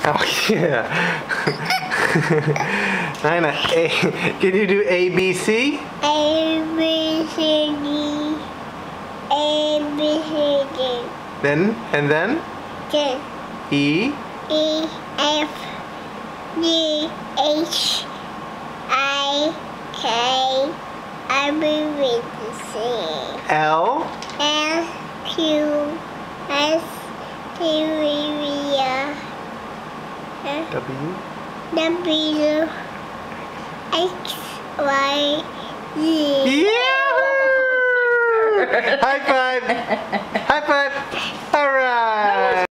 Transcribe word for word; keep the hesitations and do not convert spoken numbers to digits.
Oh yeah. Naina, A. Can you do A B C? A B C D. A B C D. Then and then Then E. E F G H I K I B C L. L Q S T V W. W X Y Z. Yeah! High five! High five! All right.